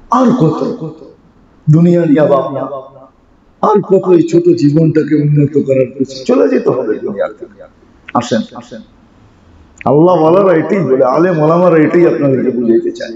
আর কত দুনিয়া নিয়ে ভাবনা, আর কত এই ছোট জীবনটাকে উন্নত করার পিছনে চলে যেতে হবে দুনিয়ার থেকে। আসেন আসেন, আল্লাহ ওয়ালারা এটাই বলে, আলেম ওলামারা এটাই আপনাদেরকে বুঝাইতে চায়,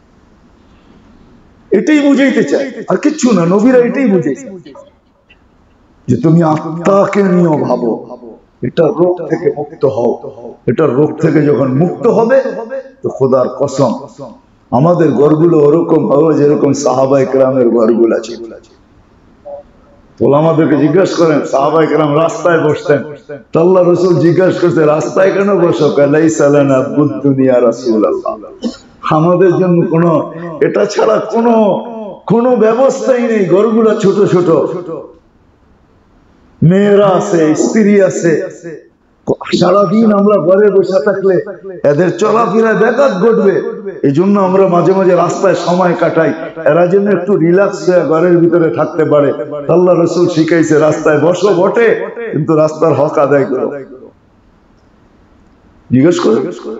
এটাই বুঝাইতে চায়, আর কিচ্ছু না। নবীরা এটাই বুঝাইছে যে তুমি আত্মাকে নিয়েও ভাবো, এটা রোগ থেকে মুক্ত হও। এটা রোগ থেকে যখন মুক্ত হবে তো খোদার কসম আমাদের ঘরগুলো ওরকম হবে যেরকম সাহাবায়ে কেরামের ঘরগুলো ছিল। ওলামাদেরকে জিজ্ঞাসা করেন, সাহাবায়ে কেরাম রাস্তায় বসতেন, তো আল্লাহ রাসূল জিজ্ঞাসা করতে, রাস্তায় কেন বসো? লাইসা লানা বুদ্দুনিয়া রাসূলুল্লাহ, আমাদের জন্য কোনো এটা ছাড়া কোনো ব্যবস্থাই নেই। ঘরগুলো ছোট ছোট, মেয়েরা আছে, স্ত্রী আছে, সারাদিন আমরা ঘরে বসে থাকলে এদের চলাফেরা ব্যাঘাত ঘটবে। এই জন্য আমরা মাঝে মাঝে রাস্তায় সময় কাটাই, এরা যেন একটু রিল্যাক্স হয়ে ঘরের ভিতরে থাকতে পারে। আল্লাহ রাসূল শিখাইছে রাস্তায় বসো বটে, কিন্তু রাস্তার হক আদায় করো। জিজ্ঞেস করো,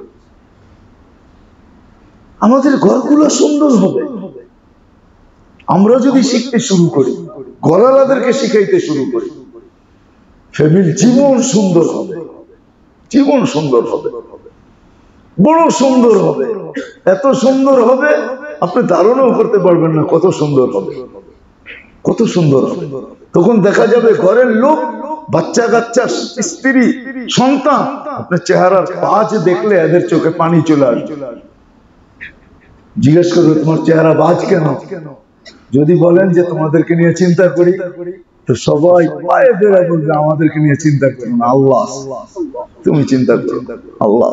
আমাদের ঘরগুলো সুন্দর হবে আমরা যদি শিখতে শুরু করি, ঘরওয়ালাদেরকে শিখাইতে শুরু করি, ফ্যামিলি জীবন সুন্দর হবে, জীবন সুন্দর হবে, বড় সুন্দর হবে, এত সুন্দর হবে আপনি ধারণাও করতে পারবেন না কত সুন্দর হবে, কত সুন্দর হবে। তখন দেখা যাবে ঘরের লোক, বাচ্চা কাচ্চা, স্ত্রী, সন্তান, আপনার চেহারার বাজ দেখলে এদের চোখে পানি চলে আসবে। জিজ্ঞেস করবে তোমার চেহারা বাজ কেন? যদি বলেন যে তোমাদেরকে নিয়ে চিন্তা করি, তো সবাই পায়ে ধরে বলবে আমাদেরকে নিয়ে চিন্তা করো না, আল্লাহ তুমি চিন্তা করো, আল্লাহ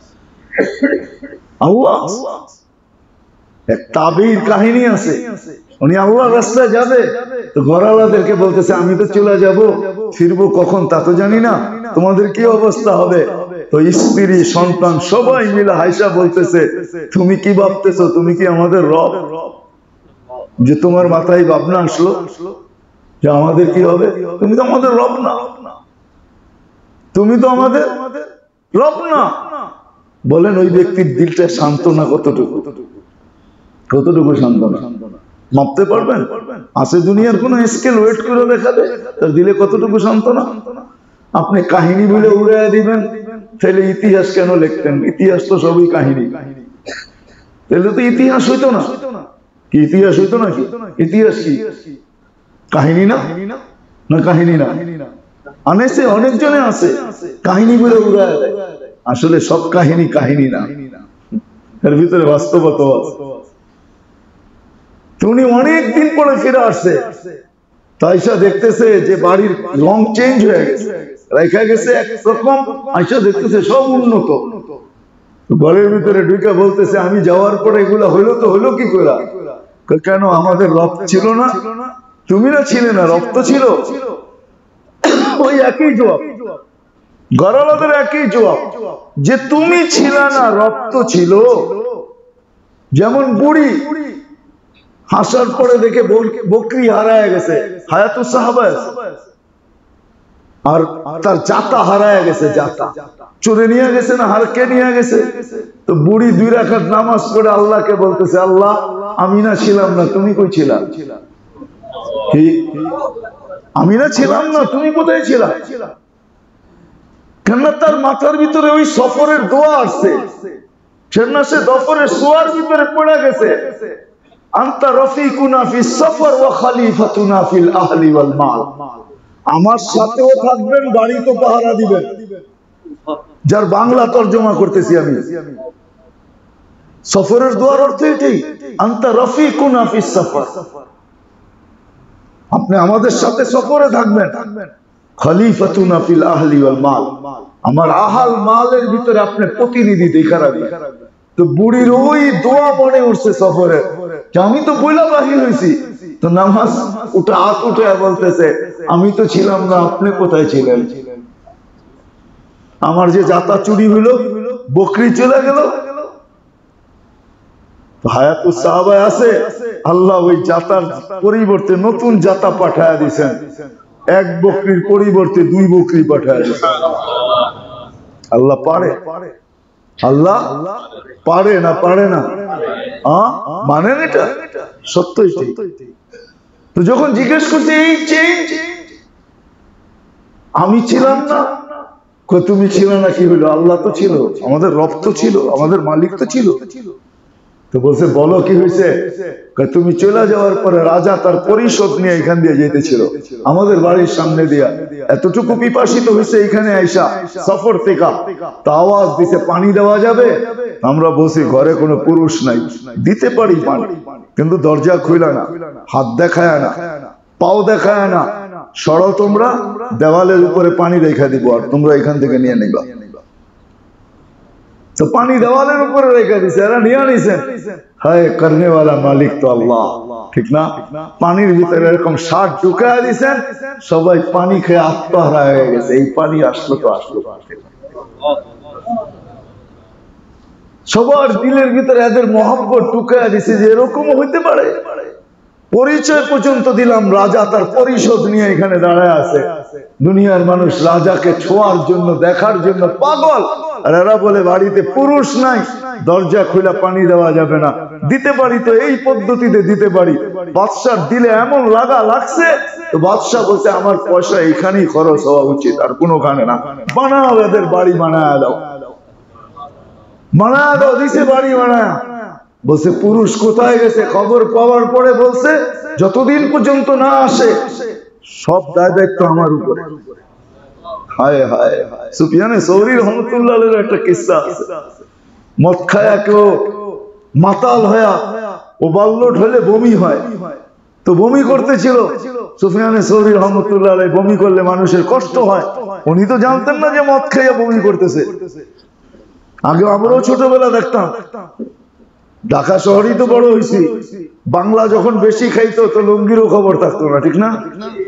আল্লাহ। এক তাবির কাহিনী আছে, উনি আল্লাহর রাস্তায় যাবে, তো ঘরওয়ালাদেরকে বলতেছে আমি তো চলে যাব, ফিরবো কখন তা তো জানি না, তোমাদের কি অবস্থা হবে? তো স্ত্রী, সন্তান সবাই মিলে হাইসা বলতেছে তুমি কি ভাবতেছো, তুমি কি আমাদের রব? যে তোমার মাথায় ভাবনা আসলো যে আমাদের কি হবে? তুমি তো আমাদের রব না, তুমি তো আমাদের রব না। বলেন ওই ব্যক্তির দিলটা সান্ত্বনা কতটুকু, কতটুকু সান্ত্বনা মাপতে পারবেন? আছে দুনিয়ার কোন স্কেল ওয়েট করে দেখাবে তার দিলে কতটুকু সান্ত্বনা? আপনি কাহিনী বলে উড়াইয়া দিবেন, তাহলে ইতিহাস কেন লিখতেন? ইতিহাস তো সবই কাহিনী, তাহলে তো ইতিহাস হইতো না। কি ইতিহাস হইতো নাকি? ইতিহাস কি কাহিনী না? না কাহিনী না? আনেছে অনেকজনে আছে কাহিনী বলে উড়াইয়া দেয়, আসলে সব কাহিনী কাহিনী না, এর ভিতরে বাস্তবতা আছে। উনি অনেকদিন পরে ফিরে আসছে, আয়সা দেখতেছে যে বাড়ির রং চেঞ্জ হয়ে গেছে, রেখা গেছে একরকম, আয়সা দেখতেছে সব উন্নত। ঘরের ভিতরে ঢুকে বলতেছে আমি যাওয়ার পরে এগুলা হইলো তো হইলো কি করে? কেন আমাদের রব ছিল না? তুমি না ছিলে না, রব তো ছিল। ওই একই জবাব, ঘরওয়ালাদের একই জবাব যে তুমি ছিল না, রব তো ছিল। যেমন বুড়ি হাসার পরে দেখে বকরি হারায় গেছে, হায়াতুস সাহাবা, আর তার জাতা হারায় গেছে, জাতা চুরে নিয়ে গেছে না, হারকে নিয়ে গেছে। তো বুড়ি 2 রাকাত নামাজ পড়ে আল্লাহকে বলতেছে আল্লাহ আমি না ছিলাম না, তুমি কই ছিলা? কি আমি না ছিলাম না, তুমি কোথায় ছিলা? কেন তার মাথার ভিতরে ওই সফরের দোয়া আসছে, সেনা সে সফরের সোয়ার ভিতরে পড়ে গেছে আনতা রফিকুনা ফিস সফর ওয়া খলিফাতুনা ফিল আহলি ওয়াল মাল, আমার সাথেও থাকবেন, বাড়ি তো পাহারা দিবেন। যার বাংলা তরজমা করতেছি আমি, সফরের দোয়ার অর্থ এটাই, আনতা রফিকুনা ফিস সফর, আপনি আমাদের সাথে সফরে থাকবেন, খলিফাতুনা ফিল আহলি ওয়াল মাল, আমার আহাল মালের ভিতরে আপনি প্রতিনিধি দেখা রাখবেন। তো বুড়ির ওই দোয়া মনে উঠছে সফরে, আমি তো বইলা বাহির হয়েছি, তো নামাজ উঠে হাত উঠে বলতেছে আমি তো ছিলাম না, আপনি কোথায় ছিলেন? আমার যে জাতা চুরি হইল, বকরি চলে গেল, হায়াতুস সাহাবায় আছে আল্লাহ ওই জাতার পরিবর্তে নতুন জাতা পাঠায় দিয়েছেন, 1 বকরির পরিবর্তে 2 বকরি পাঠায় দিয়েছেন। আল্লাহ পারে, আল্লাহ পারে না, পারে না, মানেন এটা? সত্যই ঠিক। তো যখন জিজ্ঞেস করছে এই চেঞ্জ, আমি ছিলাম না, তুমি ছিল না, কি হলো? আল্লাহ তো ছিল, আমাদের রব তো ছিল, আমাদের মালিক তো ছিল। তো বলছে বলো কি হয়েছে? তুমি চলে যাওয়ার পরে রাজা তার পরিষদ নিয়ে এখান দিয়ে যেতেছিল আমাদের বাড়ির সামনে দিয়া, এতটুকু পিপাসিত হয়েছে এখানে আইসা সফর থেকে, তা আওয়াজ দিছে পানি দেওয়া যাবে? আমরা বসি ঘরে কোনো পুরুষ নাই, দিতে পারি পানি, কিন্তু দরজা খুইলা না, হাত দেখায় না, পাও দেখায় না, সরো তোমরা, দেওয়ালের উপরে পানি রেখে দিব আর তোমরা এখান থেকে নিয়ে নিবা। তো পানি দেওয়ালের উপরে রেখে দিছে, এরা নিয়ে নিছেন। হায় করনে ওয়ালা মালিক তো আল্লাহ, ঠিক না? পানির ভিতরে এরকম শার্ট ঢুকায় দিছেন, সবাই পানি খেয়ে আত্মহারা হয়ে গেছে। এই পানি আসলো তো আসলো, সবার দিলের ভিতরে এদের মহব্বত ঢুকায় দিছে যে এরকম হইতে পারে। পরিচয় পর্যন্ত দিলাম, রাজা তার পরিষদ নিয়ে এখানে দাঁড়ায় আছে। দুনিয়ার মানুষ রাজাকে ছোঁয়ার জন্য, দেখার জন্য পাগল, আর এরা বলে বাড়িতে পুরুষ নাই, দরজা খুলে পানি দেওয়া যাবে না। দিতে পারি তো এই পদ্ধতিতে দিতে পারি। বাদশার দিলে এমন লাগা লাগছে, তো বাদশা বলছে আমার পয়সা এখানেই খরচ হওয়া উচিত, আর কোনোখানে না। বানাও, এদের বাড়ি বানায় দাও, বানায় দাও। দিছে বাড়ি বানায়। বলছে পুরুষ কোথায় গেছে? খবর পাওয়ার পরে বলছে যতদিন পর্যন্ত না আসে সব দায় দায়িত্ব আমার উপরে। হায় হায়, সুফিয়ানে সৌরি রহমতুল্লাহের একটা কিস্সা আছে। মদ খায়া কেউ মাতাল হয়া ওভারলোড হলে বমি হয়, তো বমি করতেছিল। সুফিয়ানে সৌরি রহমতুল্লাহ বমি করলে মানুষের কষ্ট হয়, উনি তো জানতেন না যে মদ খাইয়া বমি করতেছে। আগে আমরাও ছোটবেলা দেখতাম, ঢাকা শহরেই তো বড় হয়েছি, বাংলা যখন বেশি খাইতো তো লুঙ্গিরও খবর থাকতো না, ঠিক না?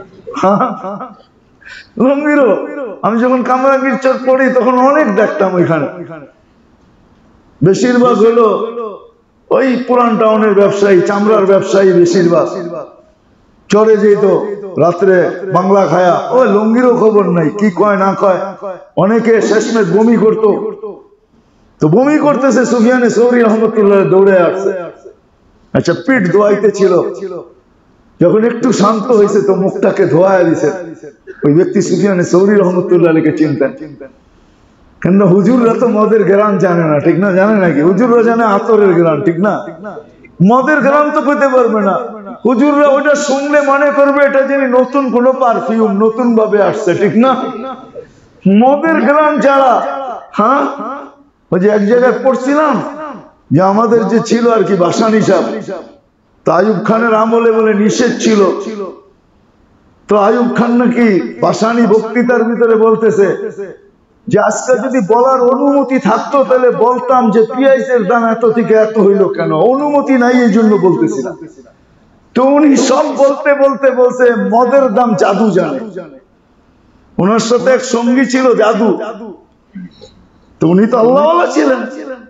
লুঙ্গিরও, আমি যখন কামরাঙ্গীর চর পড়ি তখন অনেক দেখতাম ওইখানে। বেশিরভাগ হলো ওই পুরান টাউনের ব্যবসায়ী, চামড়ার ব্যবসায়ী বেশিরভাগ চরে যেত রাত্রে বাংলা খায়া, ওই লুঙ্গিরও খবর নাই, কি কয় না কয়। অনেকে শেষমেশ বমি করতো, তো বমি করতেছে, সুফিয়ানে সৌরি রহমতুল্লাহ দৌড়ে আসছে। আচ্ছা, পিঠ ধোয়াইতে ছিল, যখন একটু শান্ত হয়েছে তো মুখটাকে ধোয়া দিছে। ওই ব্যক্তি সুফিয়ানে সৌরি রহমতুল্লাহকে চিনতেন, কেন হুজুররা তো মদের গ্রাম জানে না, ঠিক না? জানে নাকি? হুজুররা জানে আতরের গ্রাম, ঠিক না? মদের গ্রাম তো পেতে পারবে না। হুজুররা ওটা শুনলে মনে করবে এটা যিনি নতুন কোন পারফিউম নতুন ভাবে আসছে, ঠিক না? মদের গ্রাম যারা, হ্যাঁ, ওই যে এক জায়গায় পড়ছিলাম যে আমাদের যে ছিল আর কি বাসানি সাহেব, তো আইয়ুব খানের আমলে বলে নিষেধ ছিল, তো আইয়ুব খান নাকি বাসানি বক্তৃতার ভিতরে বলতেছে যে আজকে যদি বলার অনুমতি থাকতো তাহলে বলতাম যে পেঁয়াজের দাম এত থেকে এত হইলো কেন, অনুমতি নাই এই জন্য বলতেছিলাম। তো উনি সব বলতে বলতে বলছে মদের দাম জাদু জানে। ওনার সাথে এক সঙ্গী ছিল জাদু, তো উনি তো আল্লাহওয়ালা ছিলেন,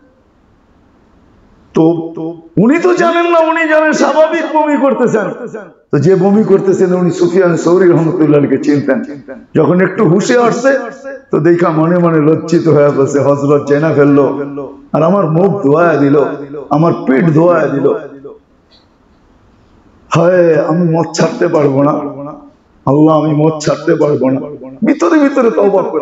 তো উনি তো জানেন না, উনি জানেন স্বাভাবিক বমি করতেছেন। তো যে বমি করতেছেন উনি সুফিয়ান সৌরি রহমতুল্লাহকে চিনতেন। যখন একটু হুশে আসছে তো দেখা মনে মনে লজ্জিত হয়ে বলছে হযরত জেনা ফেললো, আর আমার মুখ ধোয়া দিল, আমার পেট ধোয়া দিল। হায়, আমি মদ ছাড়তে পারবো না, আল্লাহ আমি মদ ছাড়তে পারবো না। ভিতরে ভিতরে তওবা করে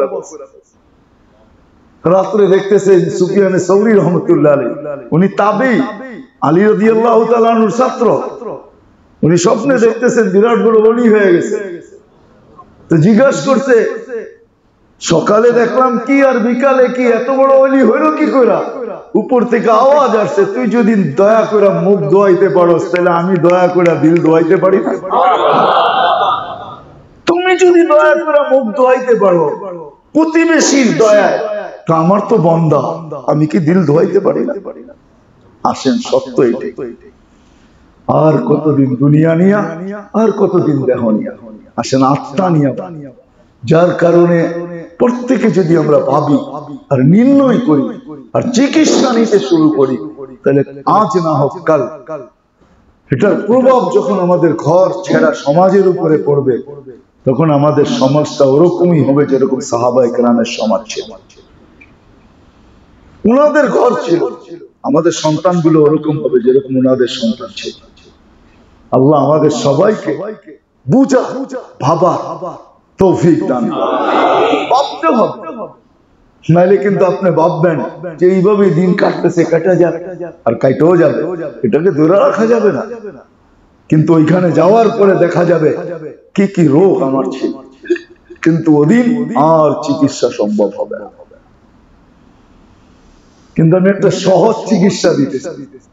রাত্রে দেখতেছেন সুফিয়ানে সৌরি রহমতুল্লাহ আলাইহি, উনি তাবেঈ, আলী রাদিয়াল্লাহু তাআলা আনহুর ছাত্র। উনি স্বপ্নে দেখতেছেন বিরাট বড় ওলি হয়ে গেছে। তো জিজ্ঞাসা করছে সকালে দেখলাম কি আর বিকালে কি, এত বড় ওলি হইলো কি কইরা? উপর থেকে আওয়াজ আসছে তুই যদি দয়া করে মুখ ধোয়াইতে পারোস তাহলে আমি দয়া করে দিল ধোয়াইতে পারি না। তুমি যদি দয়া করে মুখ ধোয়াইতে পারো প্রতিবেশীর দয়ায়, তো আমার তো বন্দা, আমি কি দিল ধোয়াইতে পারি না? আসেন, সত্য এটাই। আর কতদিন দুনিয়া নিয়া, আর কতদিন দেহ নিয়া, আসেন আত্মা নিয়া। যার কারণে প্রত্যেকে যদি আমরা ভাবি আর নির্ণয় করি আর চিকিৎসা নিতে শুরু করি, তাহলে আজ না হোক কাল এটার প্রভাব যখন আমাদের ঘর ছেড়া সমাজের উপরে পড়বে, তখন আমাদের সমাজটা ওরকমই হবে যেরকম সাহাবায়ে কেরামের সমাজ ছিল। উনাদের ঘর ছিল, আমাদের সন্তানগুলো ওরকম হবে যেরকম উনাদের সন্তান ছিল। আল্লাহ আমাদের সবাইকে বুঝা ভাবা তৌফিক দান করুন। ভাবতে হবে, নাইলে কিন্তু আপনি ভাববেন যে এইভাবে দিন কাটতেছে, কাটা যাবে আর কাইটেও যাবে, এটাকে ধরে রাখা যাবে না। কিন্তু ওইখানে যাওয়ার পরে দেখা যাবে কি কি রোগ আমার ছিল, কিন্তু ওদিন আর চিকিৎসা সম্ভব হবে না। কিন্তু আমি একটা সহজ চিকিৎসা দিতেছি।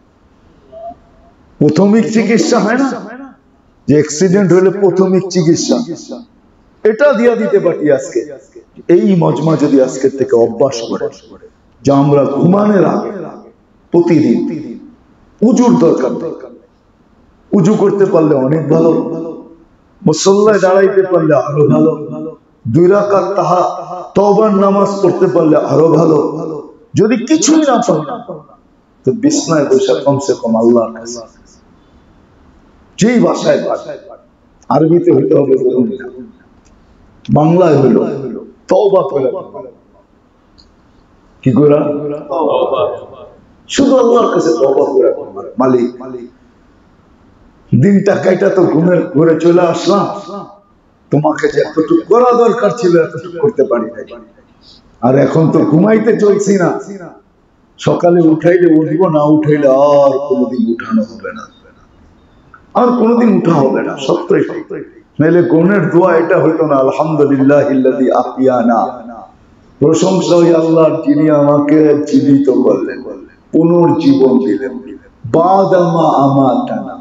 প্রাথমিক চিকিৎসা হয় না যে অ্যাক্সিডেন্ট হলে প্রাথমিক চিকিৎসা, এটা দিয়া দিতে পারি আজকে। এই মজমা যদি আজকের থেকে অভ্যাস করে যে আমরা ঘুমানোর আগে প্রতিদিন উজুর দরকার, উজু করতে পারলে অনেক ভালো, মুসল্লায় দাঁড়াইতে পারলে আরো ভালো, 2 রাকাত তওবার নামাজ পড়তে পারলে আরো ভালো। যদি কিছুই না পাই তো বিছনায় বসে কমসে কম আল্লাহর কাছে যেই ভাষায় আরবিতে হইতে হবে, বাংলায় হইল তওবা করে, কি করে শুধু আল্লাহর কাছে তওবা করে, মালিক দিনটা কাইটা তো ঘুরে চলে আসলাম, তোমাকে যে এতটুকু করা দরকার ছিল এতটুকু করতে পারি নাই, আর এখন তো ঘুমাইতে চলছি না, সকালে উঠাইলে উঠব, না উঠাইলে আর কোনোদিন উঠানো হবে না, আর কোনোদিন উঠা হবে না। সত্যই নাইলে কোনের দোয়া এটা হইতো না, আলহামদুলিল্লাহিল্লাযী আহইয়ানা, প্রশংসা ওই আল্লাহর যিনি আমাকে জীবিত করলেন, পুনর্জীবন দিলেন, বাদামা আমাতানা,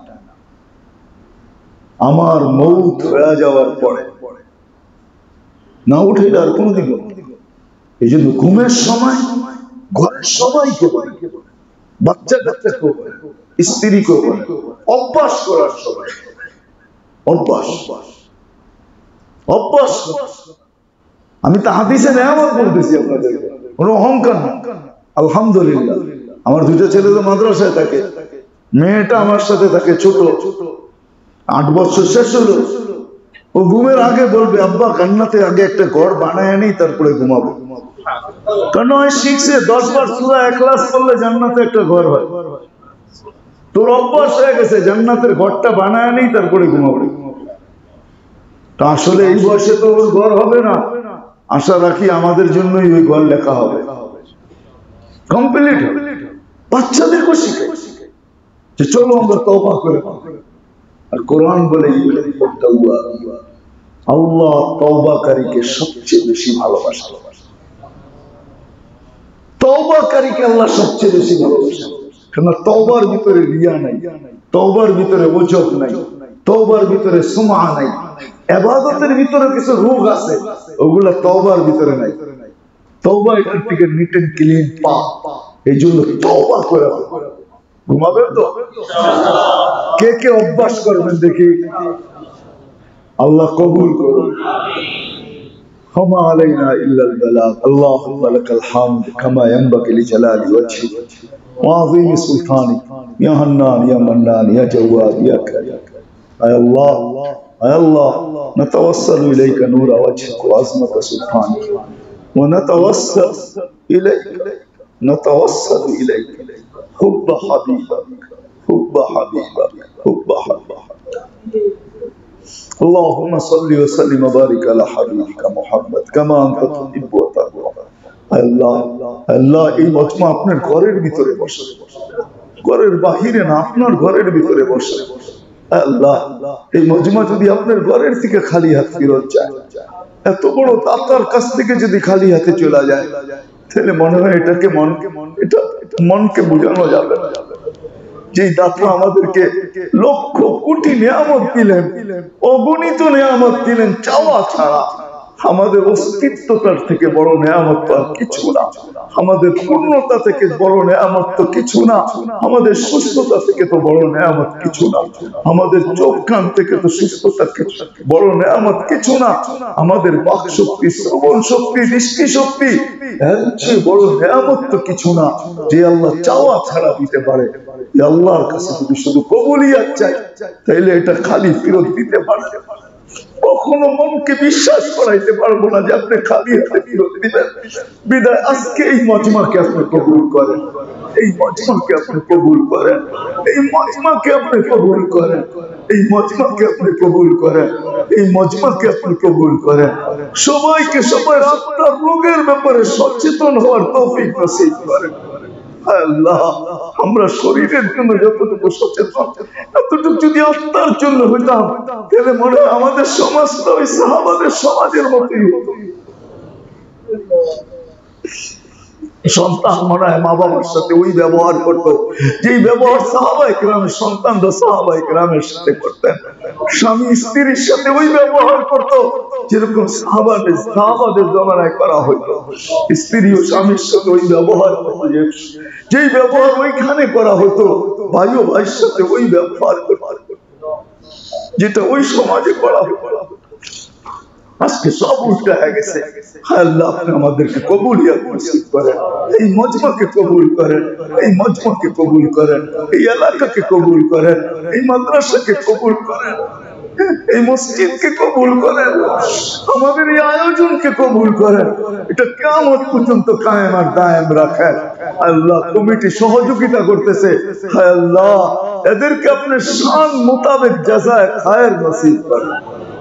আমার মৌত হয়ে যাওয়ার পরে না উঠাইলে আর কোনোদিন। এই জন্য ঘুমের সময় ঘরের সবাইকে বলে, বাচ্চা কাচ্চাকেও বলে, স্ত্রীকেও বলে, অভ্যাস করার সময় অভ্যাস অভ্যাস। আমি তো হাদিসে নেয়ামত বলতেছি আপনাদেরকে, কোনো অহংকার না। আলহামদুলিল্লাহ আমার 2টা ছেলে তো মাদ্রাসায় থাকে, মেয়েটা আমার সাথে থাকে ছোট, 8 বছর শেষ হলো। ও ঘুমের আগে বলবে আব্বা কান্নাতে আগে একটা ঘর বানায় আনি তারপরে ঘুমাবো, কারণ ওই শিখছে 10 বার সূরা ইখলাস পড়লে জান্নাতে একটা ঘর হয়। তোর অভ্যাস হয়ে গেছে জান্নাতের ঘরটা বানায় আনি তারপরে ঘুমাবো। তা আসলে এই বয়সে তো ওর ঘর হবে না, আশা রাখি আমাদের জন্যই ওই ঘর লেখা হবে, কমপ্লিট হবে। বাচ্চাদেরকে শিখে যে চলো আমরা তওবা করে, আর কোরআন বলে আল্লাহ তওবাকারীকে সবচেয়ে বেশি ভালোবাসেন, তওবাকারীকে আল্লাহ সবচেয়ে বেশি ভালোবাসেন। কারণ তওবার ভিতরে রিয়া নাই, তওবার ভিতরে ওজব নাই, তওবার ভিতরে সুমআ নাই, ইবাদতের ভিতরে কিছু রোগ আছে ওগুলা তওবার ভিতরে নাই। তওবা এটার থেকে নিট এন্ড ক্লিন পাক, এই জন্য তওবা করে ঘুমাবেন তো কে কে অভ্যাস করবেন দেখি, আল্লাহ কবুল করুন। وما علينا إلا البلاغ اللهم لك الحمد كما ينبغي لجلال وجهك وعظيم سلطانك يا حنان يا منان يا جواد يا كريم. يا الله يا الله نتوسل إليك نور وجهك وعظمة سلطانك، ونتوسل إليك حب حبيبك حب حبيبك حب حبيبك. اللهم صل وسلم وبارك على حبيبك محمد كما أنت تحب وترضى. আল্লাহ আল্লাহ এই মজমা আপনার ঘরের ভিতরে বসে, ঘরের বাহিরে না, আপনার ঘরের ভিতরে বসে। আল্লাহ এই মজমা যদি আপনার ঘরের থেকে খালি হাত ফেরত যায়, এত বড় দাতার কাছ থেকে যদি খালি হাতে চলে যায়, তাহলে মনে হয় এটাকে মনকে বোঝানো যাবে না। যে দাতা আমাদেরকে লক্ষ কোটি নিয়ামত দিলেন, অগণিত নিয়ামত দিলেন, চাওয়া ছাড়া আমাদের অস্তিত্বটার থেকে বড় নিয়ামত তো আর কিছু না, আমাদের পূর্ণতা থেকে বড় নিয়ামত তো কিছু না, আমাদের সুস্থতা থেকে তো বড় নিয়ামত কিছু না, আমাদের চোখ কান থেকে তো সুস্থতা বড় নিয়ামত কিছু না, আমাদের বাক শক্তি, শ্রবণ শক্তি, দৃষ্টি শক্তি এর চেয়ে বড় নিয়ামত তো কিছু না, যে আল্লাহ চাওয়া ছাড়া দিতে পারে। আল্লাহর কাছে যদি শুধু কবুলিয়াত চাই তাইলে এটা খালি ফেরত দিতে পারে। কখনো মনকে বিশ্বাস করাইতে পারবো না যে আপনি খালি হাতে ফেরত দিবেন। বিদায় আজকে এই মজমাকে আপনি কবুল করেন, এই মজমাকে আপনি কবুল করেন, এই মজমাকে আপনি কবুল করেন, এই মজমাকে আপনি কবুল করেন, এই মজমাকে আপনি কবুল করেন। সবাইকে সবাই আত্মার রোগের ব্যাপারে সচেতন হওয়ার তৌফিক নসিব করেন। আল্লাহ, আমরা শরীরের জন্য যতটুকু সচেতন, এতটুকু যদি আত্মার জন্য হইতাম, তাহলে মনে হয় আমাদের সমাজটা ওই সাহাবাদের সমাজের মতোই হতো। সন্তান মনে হয় মা বাবার সাথে ওই ব্যবহার করতো যেই ব্যবহার সাহাবায়ে কেরামের সন্তানরা সাহাবায়ে কেরামের সাথে করতেন। স্বামী স্ত্রীর সাথে ওই ব্যবহার করতো যেরকম সাহাবাদের জমানায় করা হইতো। স্ত্রী ও স্বামীর সাথে ওই ব্যবহার করতো, যেই ব্যবহার ওইখানে করা হতো ভাই ও ভাইয়ের সাথে ওই ব্যবহার করতো যেটা ওই সমাজে করা হতো। আজকে সব উল্টা হয়ে গেছে। আল্লাহ, আপনি আমাদেরকে কবুলিয়াত নসিব করেন, এই মজমাকে কবুল করেন, এই মজমাকে কবুল করেন, এই এলাকাকে কবুল করেন, এই মাদ্রাসাকে কবুল করেন, এই মসজিদকে কবুল করেন, আমাদের এই আয়োজনকে কবুল করেন। এটা কিয়ামত পর্যন্ত কায়েম আর দায়েম রাখেন। আল্লাহ, কমিটি সহযোগিতা করতেছে, হায় আল্লাহ এদেরকে আপনি শান মোতাবেক জাযায়ে খায়ের নসিব করেন।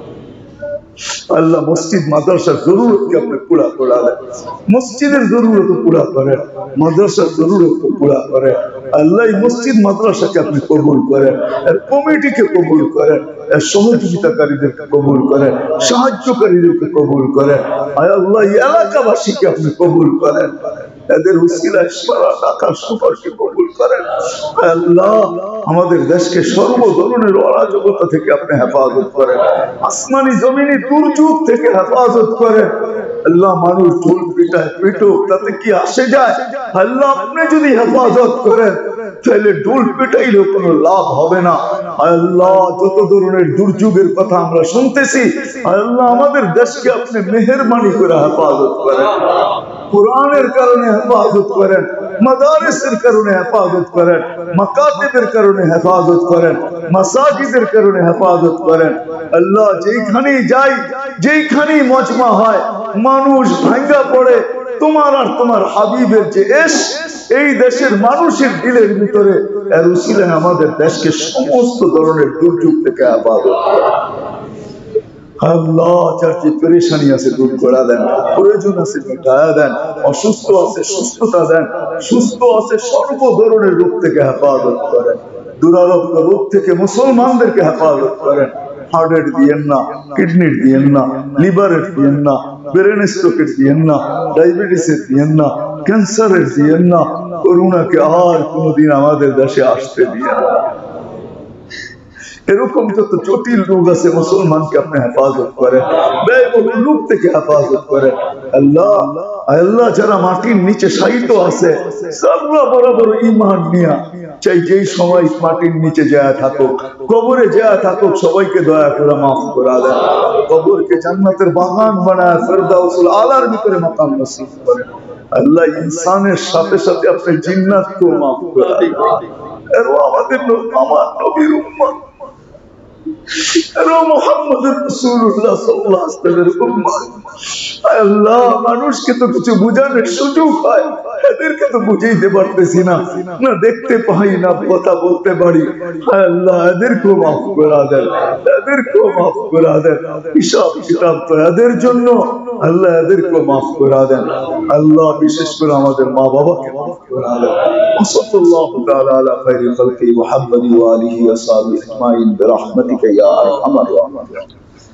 আল্লাহ, মসজিদ মাদ্রাসার জরুরতকে আপনি পুরা করা দেন, মসজিদের জরুরত পুরা করেন, মাদ্রাসার জরুরত পুরা করেন। আল্লাহ, এই মসজিদ মাদ্রাসাকে আপনি কবুল করেন, এর কমিটিকে কবুল করেন, এর সহযোগিতাকারীদেরকে কবুল করেন, সাহায্যকারীদেরকে কবুল করেন। আয় আল্লাহ, এই এলাকাবাসীকে আপনি কবুল করেন, এদের উসিলায় সারা ঢাকার শহরকে কবুল করেন। আল্লাহ, আমাদের দেশকে সর্ব ধরনের অরাজকতা থেকে আপনি হেফাজত করেন, আসমানি জমিনি দুর্যোগ থেকে হেফাজত করেন। আল্লাহ, মানুষ ঢোল পিটায় পিটুক, তাতে কি আসে যায়? আল্লাহ, আপনি যদি হেফাজত করেন তাহলে ঢোল পিটাইলেও কোনো লাভ হবে না। আল্লাহ, যত ধরনের দুর্যোগের কথা আমরা শুনতেছি, আল্লাহ আমাদের দেশকে আপনি মেহেরবানি করে হেফাজত করেন, কোরআনের কারণে হেফাজত করেন, মাদারিসের কারণে হেফাজত করেন, মাকাতিবের কারণে হেফাজত করেন, মাসাজিদের কারণে হেফাজত করেন। আল্লাহ, যেইখানেই যাই, যেইখানেই মজমা হয়, মানুষ ভাঙ্গা পড়ে, তোমার আর তোমার হাবিবের যে ইশক এই দেশের মানুষের দিলের ভিতরে, এর উসিলায় আমাদের দেশকে সমস্ত ধরনের দুর্যোগ থেকে হেফাজত করেন। আল্লাহ, যার যে পেরেশানি আছে দূর করে দেন, প্রয়োজন আছে মিটায়া দেন, অসুস্থ আছে সুস্থতা দেন, সুস্থ আছে সর্ব ধরনের রোগ থেকে হেফাজত করেন, দুরারোগ্য রোগ থেকে মুসলমানদেরকে হেফাজত করেন। হার্টের দিয়েন না, কিডনির দিয়েন না, লিভারের দিয়েন না, ব্রেন স্ট্রোকের দিয়েন না, ডায়াবেটিসের দিয়েন না, ক্যান্সারের দিয়েন না। করোনাকে আর কোনোদিন আমাদের দেশে আসতে দিয়েন না। এরকম যত জটিল রোগ আছে মুসলমানকে আপনি হেফাজত করেন, ব্যয়বহুল রোগ থেকে হেফাজত করেন। আল্লাহ, আল্লাহ যারা মাটির নিচে শায়িত আছে, সারা বরাবর ঈমান নিয়া চাই যেই সময় মাটির নিচে যায় থাকুক, কবরে যায় থাকুক, সবাইকে দয়া করে মাফ করে দেন। কবরকে জান্নাতের বাগান বানায় ফেরদাউসুল আলার ভিতরে মাকাম নসিব করেন। আল্লাহ, ইনসানের সাথে সাথে আপনি জিন্নাতকেও মাফ করে দিন। এর আমাদের আমার নবীর উম্মত, মানুষকে তো কিছু বুঝানোর সুযোগ হয়, এদেরকে তো বুঝাইতে পারতেছি না, না দেখতে পাই না, কথা বলতে পারি। আল্লাহ, এদেরকেও মাফ করা দেন, এদেরকেও মাফ করা দেন। হিসাব কিতাব তো এদের জন্য, আল্লাহ এদেরকেও মাফ করা দেন। আল্লাহ, বিশেষ করে আমাদের মা বাবাকে মাফ করা দেন। সাল্লাল্লাহু তাআলা আলা খায়রি খালকি মুহাম্মাদি ওয়া আলিহি ওয়া সাহবিহি আজমাইন বিরহমাতিকা ইয়া আরহামার রাহিমিন।